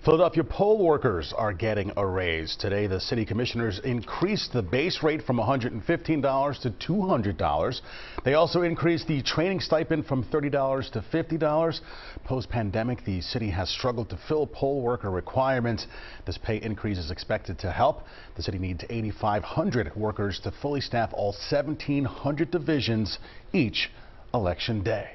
Philadelphia poll workers are getting a raise. Today, the city commissioners increased the base rate from $115 to $200. They also increased the training stipend from $30 to $50. Post-pandemic, the city has struggled to fill poll worker requirements. This pay increase is expected to help. The city needs 8,500 workers to fully staff all 1,700 divisions each election day.